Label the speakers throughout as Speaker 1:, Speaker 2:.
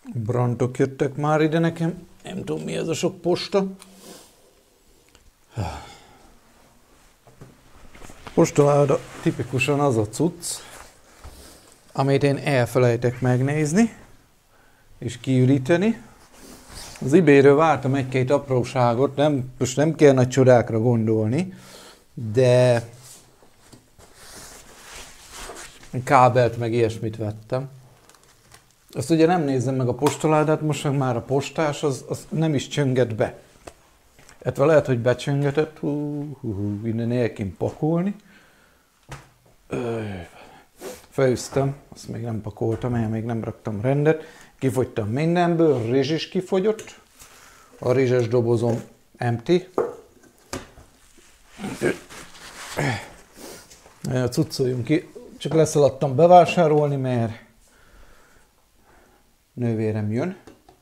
Speaker 1: Brantok jöttek már ide nekem. Nem tudom, mi ez a sok posta. Postaláda tipikusan az a cucc, amit én elfelejtek megnézni és kiüríteni. Az eBay-ről vártam egy-két apróságot, most nem kell nagy csodákra gondolni, de kábelt meg ilyesmit vettem. Azt ugye nem nézem meg a postaládát, most meg már a postás az nem is csönget be. Hát lehet, hogy becsöngetett, innen el kéne pakolni. Felüztem, azt még nem pakoltam el, még nem raktam rendet. Kifogytam mindenből, rizs is kifogyott. A rizses dobozom empty. Cuccoljunk ki. Csak leszaladtam bevásárolni, mert nővérem jön.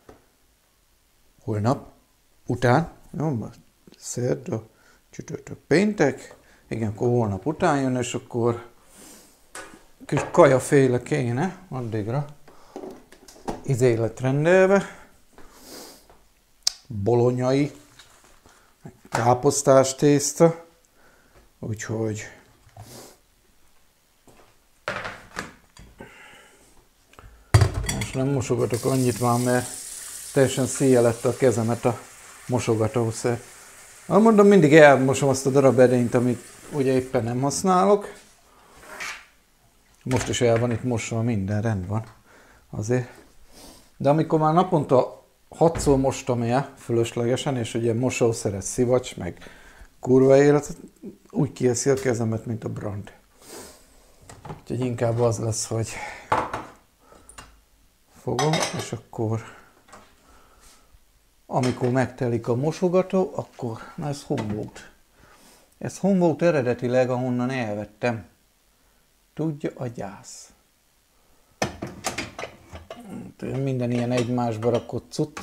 Speaker 1: Holnap után. Jó, szerda, csütörtök, péntek. Igen, akkor holnap után jön, és akkor kis kajaféle kéne addigra. Izé lett rendelve. Bolonyai, káposztás tészta. Úgyhogy most nem mosogatok annyit már, mert teljesen széje lett a kezemet a mosogatószer. Mondom, mindig elmosom azt a darab edényt, amit ugye éppen nem használok. Most is el van itt mosva, minden rend van azért. De amikor már naponta 6-szor mostam el fölöslegesen, és ugye mosószeres szivacs, meg kurva élet, úgy kieszi a kezemet, mint a brand. Úgyhogy inkább az lesz, hogy fogom, és akkor amikor megtelik a mosogató, akkor, na ez Humboldt. Ez Humboldt eredetileg, ahonnan elvettem. Tudja a gyász. Minden ilyen egymásba rakott cucc.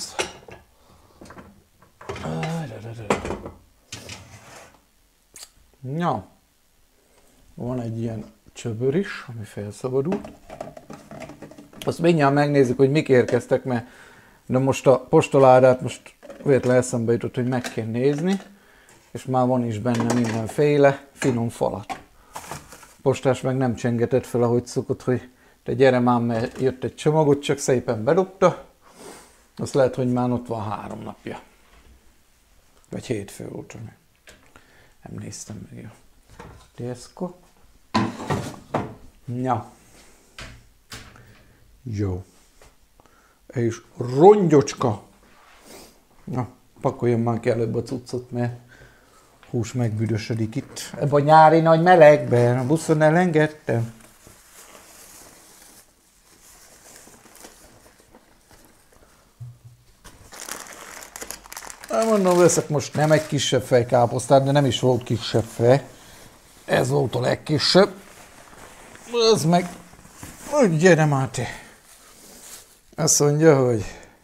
Speaker 1: Ja. Van egy ilyen csöbör is, ami felszabadult. Azt mindjárt megnézzük, hogy mik érkeztek, mert de most a postaládát most véletlenül eszembe jutott, hogy meg kell nézni, és már van is benne mindenféle finom falat. Postás meg nem csengetett fel, ahogy szokott, hogy te gyere már, mert jött egy csomagot, csak szépen bedobta. Azt lehet, hogy már ott van 3 napja. Vagy hétfő óta. Nem néztem meg, jó. Tesco. Ja. Jó. És rongyocska. Na, pakoljam már ki előbb a cuccot, mert hús megbüdösödik itt. Ebben a nyári nagy melegben, a buszon elengedtem. Mondom, veszek most nem egy kisebb fej káposztát, de nem is volt kisebb fej. Ez volt a legkisebb. Ez meg... Úgy gyere Máté. Azt mondja, hogy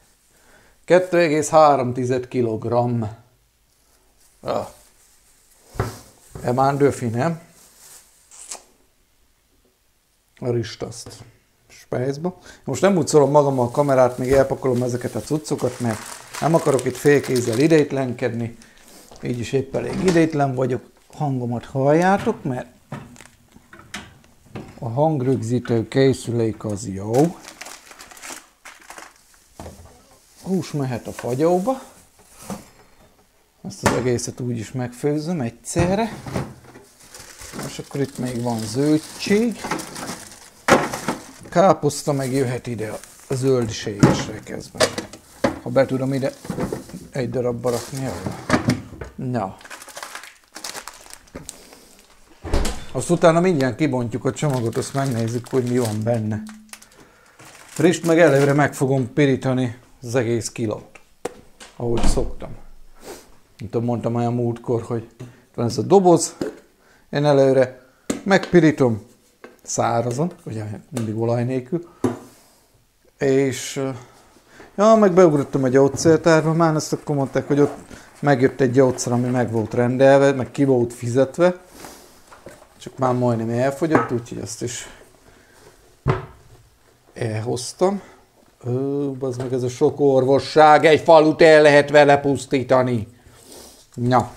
Speaker 1: 2,3 kg. Emán döfi, nem? A ristaszt. Spájzba. Most nem úgy szólom magammal a kamerát, még elpakolom ezeket a cuccokat, mert nem akarok itt félkézzel idétlenkedni. Így is épp elég idétlen vagyok. Hangomat halljátok, mert a hangrögzítő készülék az jó. Hús mehet a fagyóba. Ezt az egészet úgy is megfőzöm egyszerre. És akkor itt még van zöldség. Káposzta meg jöhet ide a zöldséges rekeszbe. Ha be tudom ide egy darabba rakni. Na. Azt utána mindjárt kibontjuk a csomagot, azt megnézzük, hogy mi van benne. Frist meg előre meg fogom pirítani az egész kilót. Ahogy szoktam. Mint mondtam olyan múltkor, hogy van ez a doboz. Én előre megpirítom szárazon, ugye mindig olaj nélkül. És ja, meg beugrottam a gyógyszertárba, már ezt akkor mondták, hogy ott megjött egy gyógyszer, ami meg volt rendelve, meg ki volt fizetve. Csak már majdnem elfogyott, úgyhogy azt is elhoztam. Az meg ez a sok orvosság, egy falut el lehet vele pusztítani. Na.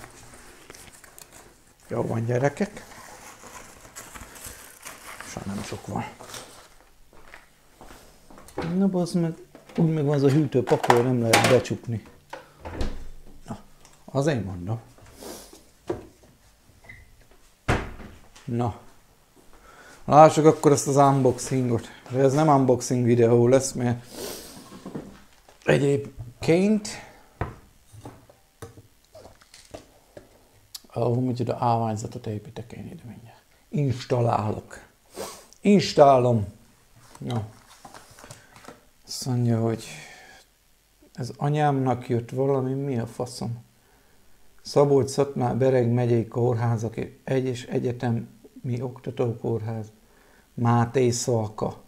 Speaker 1: Jó van, gyerekek. Sajnos nem sok van. Na bazd meg, úgy meg van az a hűtőpakol, nem lehet becsukni. Na, az én mondom. Na. Lássuk akkor ezt az unboxingot. De ez nem unboxing videó lesz, mert egyébként micsoda állványzatot építek én ide mindjárt. Installálom. Na. Azt mondja, hogy ez anyámnak jött valami, mi a faszom? Szabolcs-Szatmár-Bereg megyei kórházak, és egyetemi oktatókórház. Máté Szalka.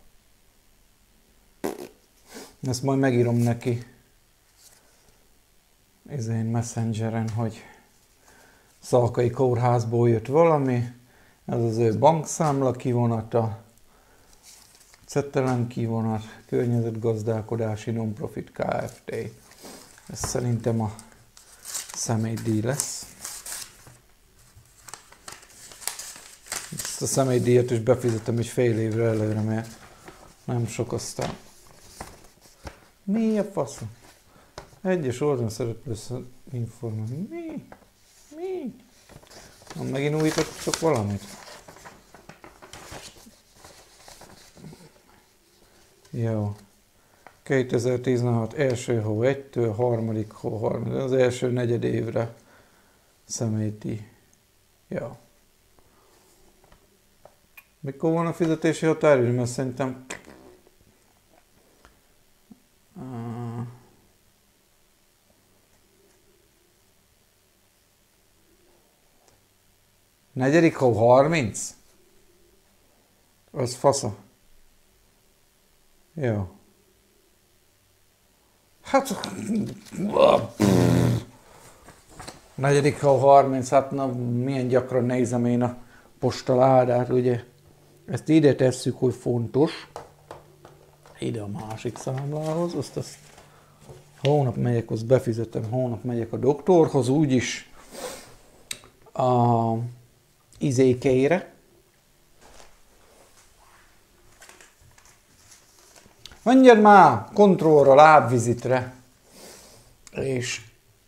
Speaker 1: Ezt majd megírom neki én Messengeren, hogy Szalkai kórházból jött valami, ez az ő bankszámla kivonata, cettelem kivonat, környezetgazdálkodási non-profit Kft. Ez szerintem a személydíj lesz. Ezt a személydíjat is befizetem egy fél évre előre, mert nem sok aztán. Mi a faszom? Egyes oldalon szereplő információ. Mi? Megint újítottok valamit? Jó. 2016 első hó 1-től, harmadik hó 3, az első negyed évre személydíj. Jó. Mikor van a fizetési határidő? Mert szerintem... Negyedik hó 30? Az fasza. Jó. Hát... Negyedik hó 30, hát na, milyen gyakran nézem én a postaládát, ugye? Ezt ide tesszük, hogy fontos. Ide a másik számlához, azt hónap megyek, azt befizetem, hónap megyek a doktorhoz, úgyis a izékeire. Menjen már kontrollra, lábvizitre. És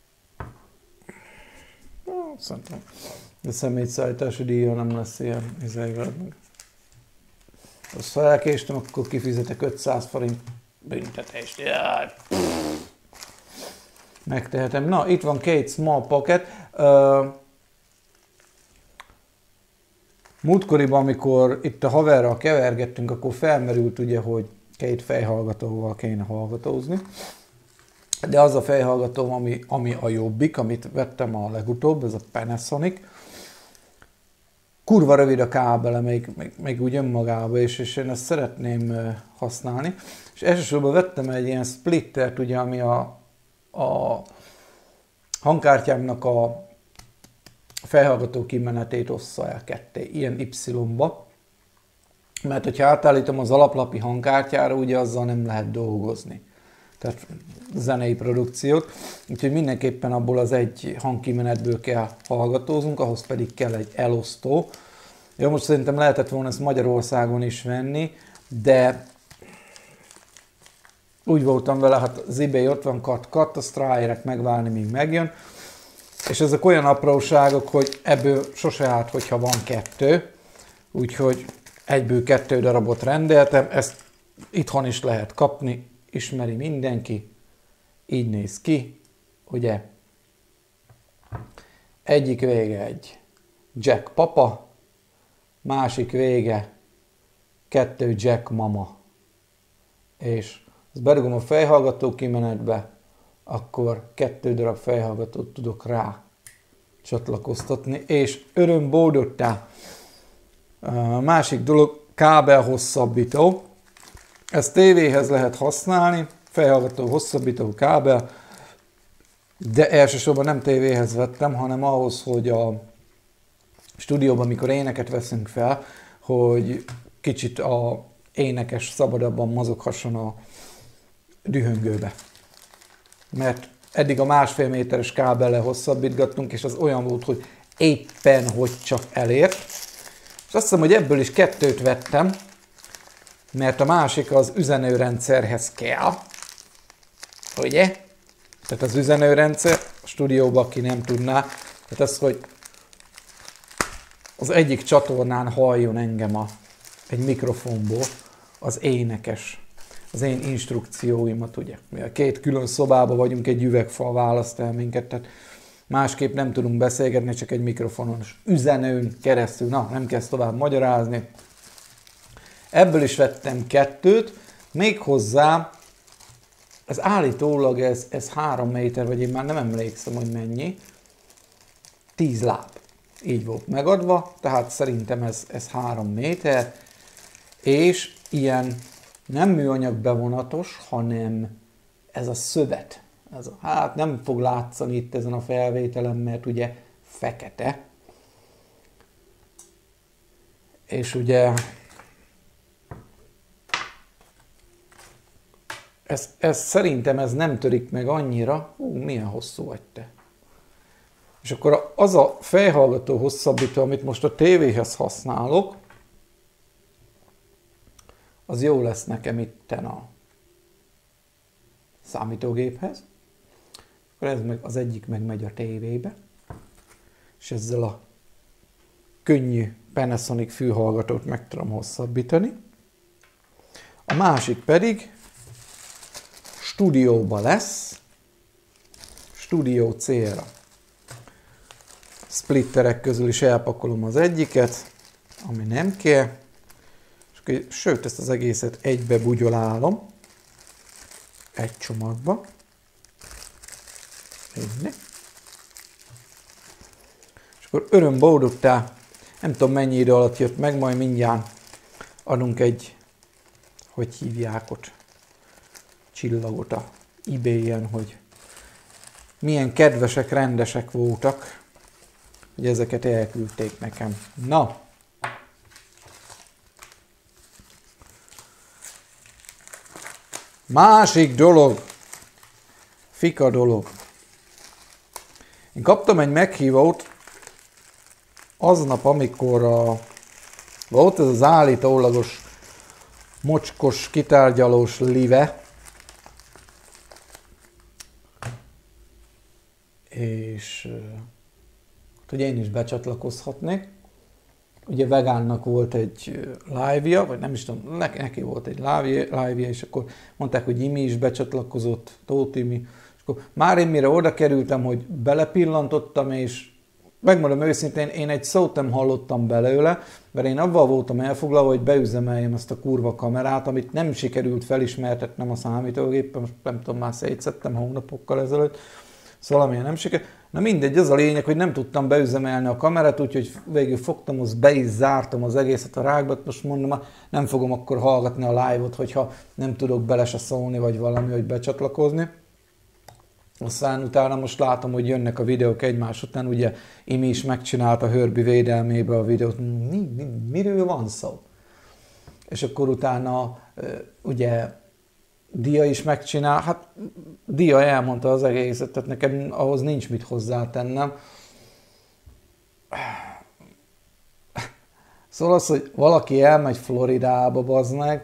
Speaker 1: szerintem a személyszállítási díja nem lesz ilyen izével. Azt ha elkéstem, akkor kifizetek 500 forint büntetést. Jaj. Megtehetem. Na, itt van két small pocket. Múltkoriban, amikor itt a haverral kevergettünk, akkor felmerült ugye, hogy két fejhallgatóval kéne hallgatózni. De az a fejhallgató, ami a jobbik, amit vettem a legutóbb, ez a Panasonic, kurva rövid a kábele, még úgy önmagába, és én ezt szeretném használni. És elsősorban vettem egy ilyen splittert, ugye, ami a hangkártyámnak a felhallgató kimenetét ossza el ketté, ilyen Y-ba. Mert hogyha átállítom az alaplapi hangkártyára, ugye azzal nem lehet dolgozni. Tehát zenei produkciót. Úgyhogy mindenképpen abból az egy hangkimenetből kell hallgatóznunk, ahhoz pedig kell egy elosztó. Jó, most szerintem lehetett volna ezt Magyarországon is venni, de úgy voltam vele, hát az eBay ott van kat, azt ráérek megválni, míg megjön. És ezek olyan apróságok, hogy ebből sose állt, hogyha van kettő. Úgyhogy egyből 2 darabot rendeltem, ezt itthon is lehet kapni, ismeri mindenki. Így néz ki, ugye? Egyik vége egy Jack papa, másik vége 2 Jack mama. És ezt berugom a fejhallgató kimenetbe, akkor 2 darab fejhallgatót tudok rá csatlakoztatni, és örömbódottá. Másik dolog, kábel hosszabbító. Ezt tévéhez lehet használni, fejhallgató hosszabbító kábel, de elsősorban nem tévéhez vettem, hanem ahhoz, hogy a stúdióban, mikor éneket veszünk fel, hogy kicsit a énekes szabadabban mozoghasson a dühöngőbe. Mert eddig a 1,5 méteres kábellel hosszabbítgattunk, és az olyan volt, hogy éppen hogy csak elért. És azt hiszem, hogy ebből is 2 vettem, mert a másik az üzenőrendszerhez kell. Ugye? Tehát az üzenőrendszer, a stúdióban aki nem tudná, tehát az, hogy az egyik csatornán halljon engem egy mikrofonból az énekes, az én instrukcióimat, ugye. Mi a 2 külön szobában vagyunk, egy üvegfal választ el minket, tehát másképp nem tudunk beszélgetni, csak egy mikrofonos üzenőn keresztül. Na, nem kell tovább magyarázni. Ebből is vettem 2, méghozzá ez állítólag ez 3 méter, vagy én már nem emlékszem, hogy mennyi. 10 láb. Így volt megadva, tehát szerintem ez 3 méter, és ilyen nem műanyag bevonatos, hanem ez a szövet. Hát nem fog látszani itt ezen a felvételen, mert ugye fekete. És ugye szerintem ez nem törik meg annyira. Milyen hosszú vagy te. És akkor az a fejhallgató hosszabbító, amit most a tévéhez használok, az jó lesz nekem itten a számítógéphez. Akkor ez meg, az egyik meg megy a tévébe, és ezzel a könnyű Panasonic fülhallgatót meg tudom hosszabbítani. A másik pedig stúdióba lesz, stúdió célra. Splitterek közül is elpakolom az egyiket, ami nem kell, és sőt, ezt az egészet egybe bugyolálom, egy csomagba. Így. És akkor örömboldogtá, nem tudom mennyi idő alatt jött meg, majd mindjárt adunk egy, hogy hívják ott, csillagot a eBay-en, hogy milyen kedvesek, rendesek voltak, hogy ezeket elküldték nekem. Na! Másik dolog. Fika dolog. Én kaptam egy meghívót aznap, amikor volt ez az állítólagos mocskos, kitárgyalós live, és hogy én is becsatlakozhatnék. Ugye Vegánnak volt egy live-ja, vagy nem is tudom, neki volt egy live-ja, és akkor mondták, hogy Imi is becsatlakozott, Tóth Imi. És akkor már én mire oda kerültem, hogy belepillantottam, és megmondom őszintén, én egy szót nem hallottam belőle, mert én avval voltam elfoglalva, hogy beüzemeljem ezt a kurva kamerát, amit nem sikerült felismertetnem a számítógépen, most nem tudom, már szétszettem hónapokkal ezelőtt, szóval amilyen nem sikerült. Na mindegy, az a lényeg, hogy nem tudtam beüzemelni a kamerát, úgyhogy végül fogtam, azt be is zártam az egészet a rákba, most mondom, nem fogom akkor hallgatni a live-ot, hogyha nem tudok bele se szólni, vagy valami, hogy becsatlakozni. Aztán utána most látom, hogy jönnek a videók egymás után, ugye Imi is megcsinálta Herbie védelmébe a videót, miről van szó? És akkor utána ugye Dia is megcsinál, hát Dia elmondta az egészet, tehát nekem ahhoz nincs mit hozzátennem. Szóval az, hogy valaki elmegy Floridába, bazd meg,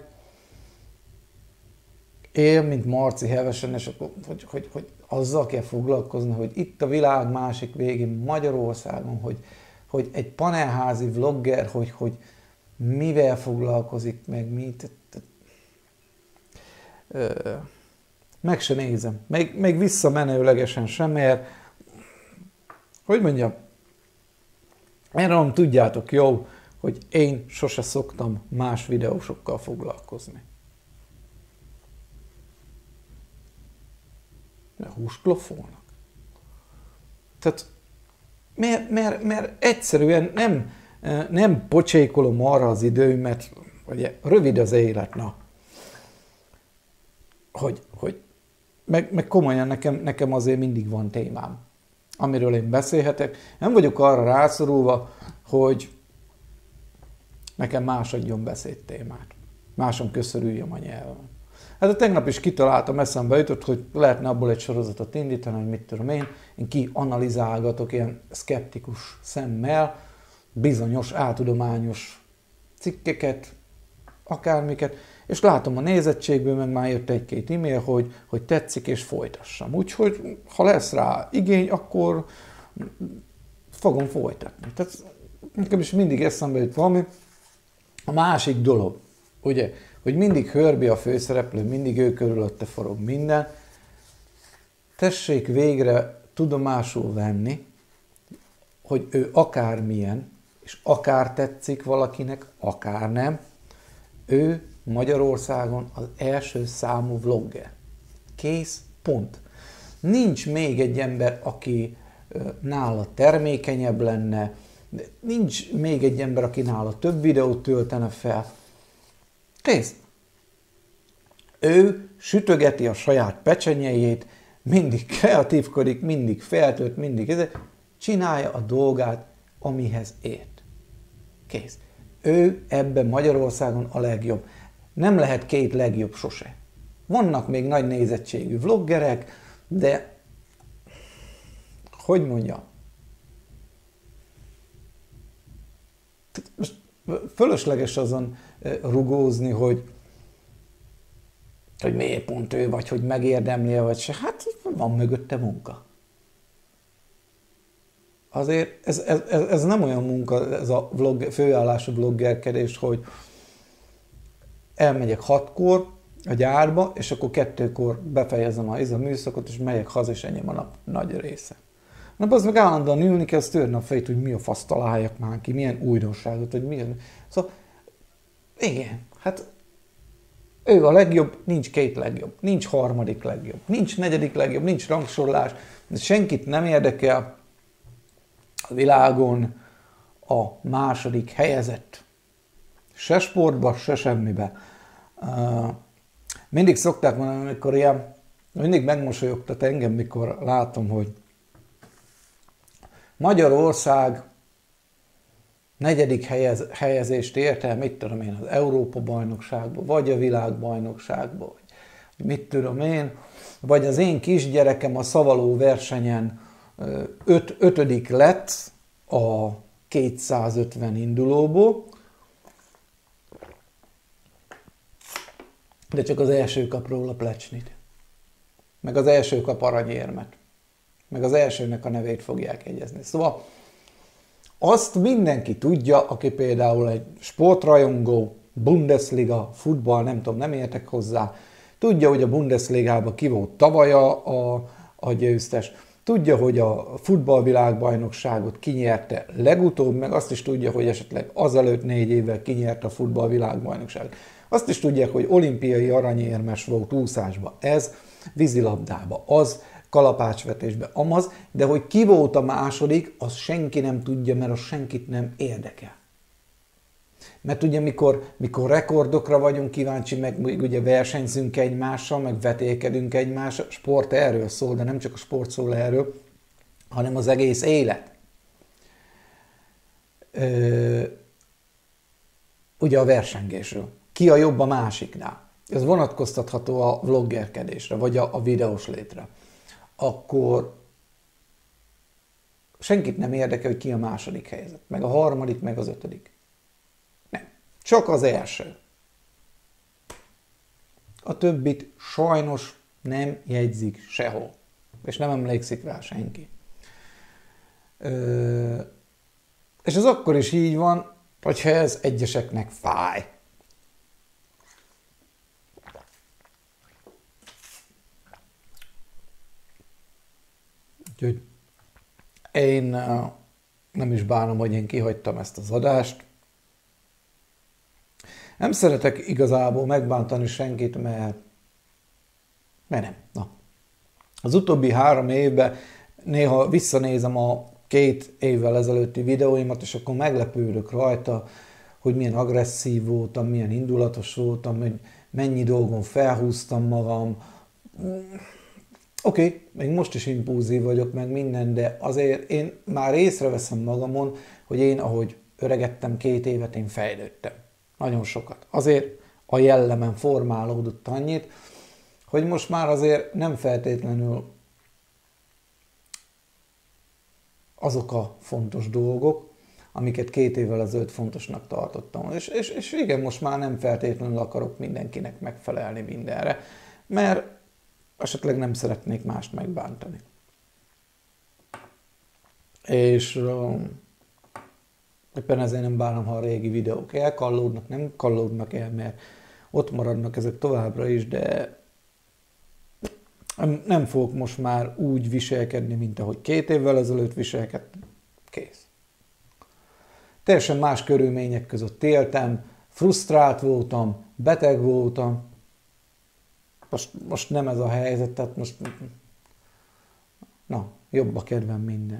Speaker 1: él, mint Marci hevesen, és akkor, hogy azzal kell foglalkozni, hogy itt a világ másik végén, Magyarországon, hogy egy panelházi vlogger, hogy mivel foglalkozik, meg mit. Meg se nézem. Még visszamenőlegesen sem, mert hogy mondjam, erről tudjátok jó, hogy én sose szoktam más videósokkal foglalkozni. Mert húskloffolnak. Tehát mert egyszerűen nem pocsékolom arra az időmet, ugye rövid az élet, na. Meg komolyan nekem azért mindig van témám, amiről én beszélhetek. Nem vagyok arra rászorulva, hogy nekem más adjon beszédtémát. Máson köszörüljön a nyelven. Hát a tegnap is kitaláltam, eszembe jutott, hogy lehetne abból egy sorozatot indítani, hogy mit tudom én kianalizálgatok ilyen szkeptikus szemmel bizonyos áltudományos cikkeket, akármiket, és látom a nézettségből, meg már jött egy-két e-mail, hogy tetszik és folytassam. Úgyhogy ha lesz rá igény, akkor fogom folytatni. Tehát nekem is mindig eszembe jut valami. A másik dolog, ugye, hogy mindig Herbie a főszereplő, mindig ő körülötte forog minden. Tessék végre tudomásul venni, hogy ő akármilyen, és akár tetszik valakinek, akár nem, ő Magyarországon az első számú vlogger. Kész, pont. Nincs még egy ember, aki nála termékenyebb lenne, nincs még egy ember, aki nála több videót töltene fel. Kész. Ő sütögeti a saját pecsenyejét, mindig kreatívkodik, mindig feltölt, mindig csinálja a dolgát, amihez ért. Kész. Ő ebben Magyarországon a legjobb. Nem lehet két legjobb sose. Vannak még nagy nézettségű vloggerek, de hogy mondjam? Most fölösleges azon rugózni, hogy miért pont ő, vagy hogy megérdemli, vagy se. Hát van mögötte munka. Azért ez nem olyan munka, ez a főállású vloggerkedés, hogy elmegyek 6-kor a gyárba, és akkor 2-kor befejezem a műszakot, és megyek haza, és ennyi a nap nagy része. Na, az meg állandóan ülni kell, azt törni a fejét, hogy mi a fasz találjak már ki, milyen újdonságot, hogy milyen... Szóval, igen, hát ő a legjobb, nincs két legjobb, nincs harmadik legjobb, nincs negyedik legjobb, nincs rangsorolás, senkit nem érdekel a világon a második helyezett. Se sportba, se semmibe. Mindig szokták mondani, amikor ilyen, mindig megmosolyogtat engem, mikor látom, hogy Magyarország negyedik helyezést ért el, mit tudom én, az Európa-bajnokságba, vagy a világbajnokságba, vagy mit tudom én, vagy az én kisgyerekem a szavaló versenyen ötödik lett a 250 indulóból, de csak az első kap róla plecsnit, meg az első kap aranyérmet, meg az elsőnek a nevét fogják jegyezni. Szóval azt mindenki tudja, aki például egy sportrajongó, Bundesliga, futball, nem tudom, nem értek hozzá, tudja, hogy a Bundesligában ki volt tavaly a győztes, tudja, hogy a futballvilágbajnokságot kinyerte legutóbb, meg azt is tudja, hogy esetleg azelőtt 4 évvel kinyerte a futballvilágbajnokságot. Azt is tudják, hogy olimpiai aranyérmes volt úszásba ez, vízilabdába az, kalapácsvetésbe amaz, de hogy ki volt a második, azt senki nem tudja, mert az senkit nem érdekel. Mert ugye mikor rekordokra vagyunk kíváncsi, meg ugye versenyzünk egymással, meg vetélkedünk egymással, sport erről szól, de nem csak a sport szól erről, hanem az egész élet. Ugye a versengésről. Ki a jobb a másiknál? Ez vonatkoztatható a vloggerkedésre, vagy a videós létre. Akkor senkit nem érdekel, hogy ki a második helyzet, meg a harmadik, meg az 5. Nem. Csak az első. A többit sajnos nem jegyzik sehol. És nem emlékszik rá senki. És ez akkor is így van, hogyha ez egyeseknek fáj. Úgyhogy én nem is bánom, hogy én kihagytam ezt az adást. Nem szeretek igazából megbántani senkit, mert nem. Na. Az utóbbi 3 évben néha visszanézem a 2 évvel ezelőtti videóimat, és akkor meglepődök rajta, hogy milyen agresszív voltam, milyen indulatos voltam, hogy mennyi dolgon felhúztam magam. Oké, még most is impulzív vagyok, meg minden, de azért én már észreveszem magamon, hogy én, ahogy öregettem 2 évet, én fejlődtem. Nagyon sokat. Azért a jellemen formálódott annyit, hogy most már azért nem feltétlenül azok a fontos dolgok, amiket 2 évvel ezelőtt fontosnak tartottam. És igen, most már nem feltétlenül akarok mindenkinek megfelelni mindenre, mert esetleg nem szeretnék mást megbántani. És éppen ezért nem bánom, ha a régi videók elkallódnak, nem kallódnak el, mert ott maradnak ezek továbbra is, de nem fogok most már úgy viselkedni, mint ahogy 2 évvel ezelőtt viselkedtem. Kész. Teljesen más körülmények között éltem, frusztrált voltam, beteg voltam. Most nem ez a helyzet, tehát most jobb a kedvem minden.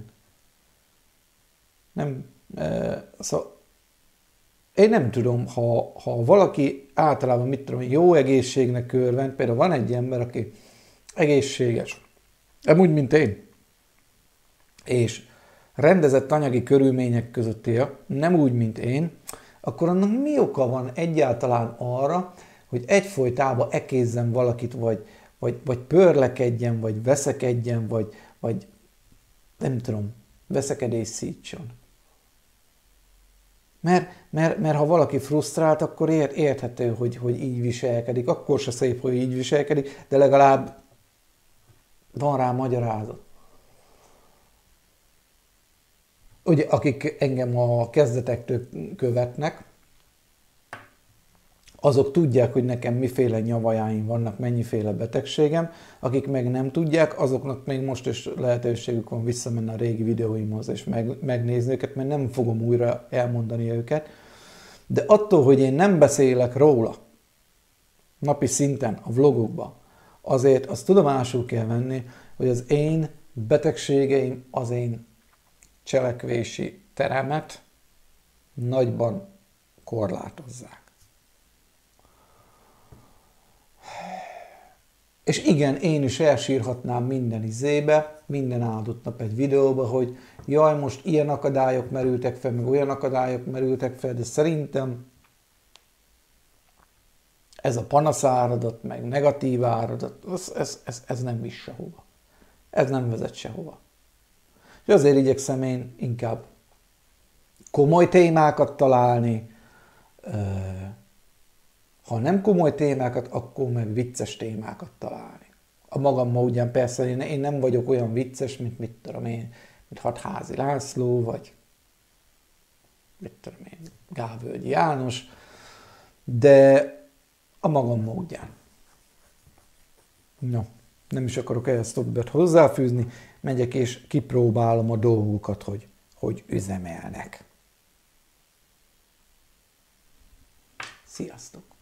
Speaker 1: Szóval én nem tudom, ha valaki általában, mit tudom, jó egészségnek örvend, például van egy ember, aki egészséges, úgy, mint én, és rendezett anyagi körülmények között él, nem úgy, mint én, akkor annak mi oka van egyáltalán arra, hogy egyfolytában ekézzen valakit, vagy pörlekedjen, vagy veszekedjen, vagy nem tudom, veszekedés szítson. Mert ha valaki frusztrált, akkor érthető, hogy így viselkedik. Akkor se szép, hogy így viselkedik, de legalább van rá magyarázat. Ugye, akik engem a kezdetektől követnek, azok tudják, hogy nekem miféle nyavajáim vannak, mennyiféle betegségem. Akik meg nem tudják, azoknak még most is lehetőségük van visszamenni a régi videóimhoz és megnézni őket, mert nem fogom újra elmondani őket. De attól, hogy én nem beszélek róla napi szinten a vlogokban, azért azt tudomásul kell venni, hogy az én betegségeim az én cselekvési teremet nagyban korlátozzák. És igen, én is elsírhatnám minden izébe, minden áldott nap egy videóba, hogy jaj, most ilyen akadályok merültek fel, meg olyan akadályok merültek fel, de szerintem ez a panaszáradat, meg negatív áradat, ez nem visz sehova. Ez nem vezet sehova. És azért igyekszem én inkább komoly témákat találni, ha nem komoly témákat, akkor meg vicces témákat találni. A magam módján persze én nem vagyok olyan vicces, mint mit tudom én, mint Hatházi László, vagy mit tudom én, Gávölgyi János, de a magam módján. No, nem is akarok ehhez többet hozzáfűzni, megyek és kipróbálom a dolgokat, hogy üzemelnek. Sziasztok!